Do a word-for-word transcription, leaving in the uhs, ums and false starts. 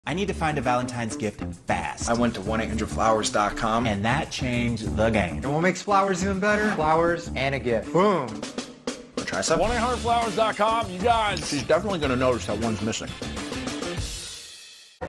I need to find a Valentine's gift fast. I went to one eight hundred flowers dot com. And that changed the game. And what makes flowers even better? Flowers and a gift. Boom. Try some? one eight hundred flowers dot com, you guys. She's definitely going to notice that one's missing.